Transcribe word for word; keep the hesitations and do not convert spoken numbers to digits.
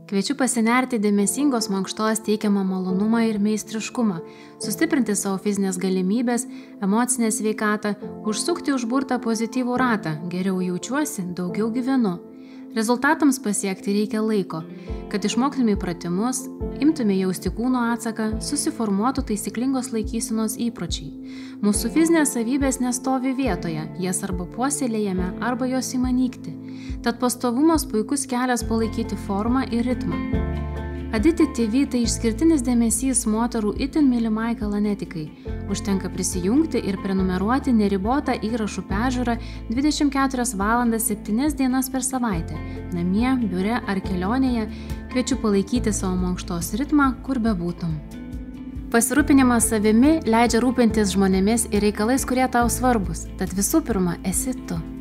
Kviečiu pasinerti dėmesingos mankštos teikiamą malonumą ir meistriškumą, sustiprinti savo fizinės galimybės, emocinę sveikatą, užsukti užburtą pozityvų ratą, geriau jaučiuosi, daugiau gyvenu. Rezultatams pasiekti reikia laiko, kad išmoktumai pratimus, imtumai jausti kūno atsaką, susiformuotų taisyklingos laikysenos įpročiai. Mūsų fizinės savybės nestovi vietoje, jas arba puoselėjame, arba jos ima nykti. Tad pastovumas puikus kelias palaikyti formą ir ritmą. Aditi T V tai išskirtinis dėmesys moterų itin mylimai kalanetikai. Užtenka prisijungti ir prenumeruoti neribotą įrašų peržiūrą dvidešimt keturias valandas septynias dienas per savaitę. Namie, biure ar kelionėje kviečiu palaikyti savo mankštos ritmą, kur bebūtum. Pasirūpinimas savimi leidžia rūpintis žmonėmis ir reikalais, kurie tau svarbus. Tad visų pirma esi tu.